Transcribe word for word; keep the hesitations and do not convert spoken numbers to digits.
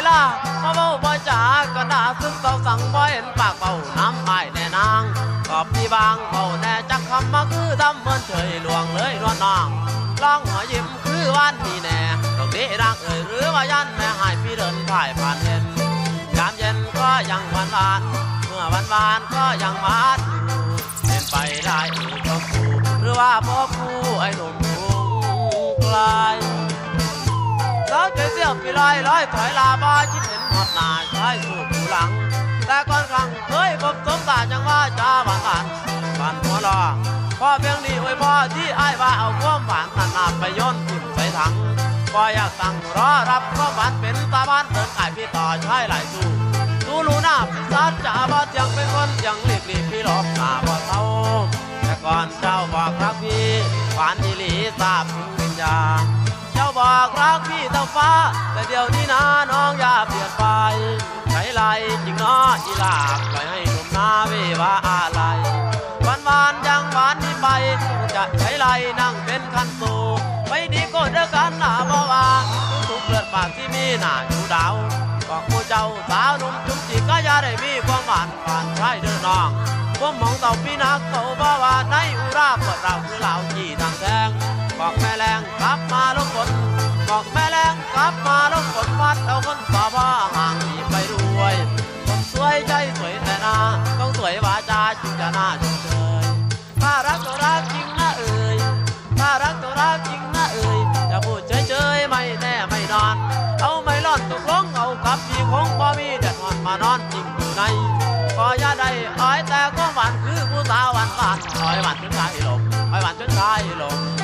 ล่ะมาเบาบ่จากระดาษซึ่งเศร้าสั่งบ่เห็นปากเบาน้ำไปแน่นางกอบพี่บางเบาแน่จักคำมาคือทำเหมือนเฉยหลวงเลยนวลน้องลองหัวยิ้มคือวันนี้แน่ตรงนี้รักเอ่ยหรือว่ายันแม่หายพี่เดินผ่ายผ่านเห็นยามเย็นก็ยังหวานหวานเมื่อวันวานก็ยังหวานอยู่เป็นไปได้หรือพ่อครูหรือว่าพ่อครูไอ้หนุ่มทุ่งไกลแล้วเกี่ยวปีลอยลอยถอยลาบ้าคิดเห็นหอดหน้าชายสู่ผู้หลังแต่ก่อนครั้งเคยพบสมตาจังว่าจ้าหวานหวานหวานหัวรอพ่อเพียงดีไว้พ่อที่ไอ้ว่าเอาความหวานนั่นนาไปย้อนทิ้งใส่ถังพ่ออยากตั้งรอรับความหวานเป็นตาบ้านเดินขายพี่ต่อชายหลายสู้สู้รู้หน้าพิศาจจ่าบ่เจียงเป็นคนยังรีบรีบพี่หลบหน้าบ่เท่าแต่ก่อนเจ้าบอกรักพี่หวานดีหลีทราบถึงวิญญาณเจ้าบอกรักพี่เท่าฟ้าแต่เดี๋ยวนี้นะน้องอย่าเปลี่ยนไปใช้ไรจริงน้ออีหลาปล่อยให้หนุ่มนาเวว่าอะไรหวานหวานยังหวานนี่ไปจะใช้ไรนั่งเป็นคันสูไม่ดีก็เด้อกันหน้าบ่ว่าทุกเลือดปากที่มีหน้าชูดาวบอกผู้เจ้าสาวหนุ่มจุ๊บจีก็อย่าได้มีความหวานผ่านใช่เด้อน้องผมมองเต่าพี่นักเขาบ่ว่าในอุราเปิดเราคือเหล่าจีทางแทงบอกแม่แรงกลับมาลงฝนบอกแม่แรงกลับมาลงฝนวัดเอาคนต่อว่าห่างหนีไปด้วยคนสวยใจสวยแต่หน้าต้องสวยวาจาจึงจะน่าชมเชยถ้ารักก็รักจริงนะเอ่ยถ้ารักก็รักจริงนะเอ่ยอย่าพูดเฉยๆไม่แน่ไม่นอนเอาไม่รอดตกลงเอากับพี่คงพอมีแดดหอนมานอนจริงอยู่ในก็อย่าได้อ้อยแต่ก็หวานคือผู้สาวหวานหวานอ้อยหวานจนชายลมอ้อยหวานจนชายลม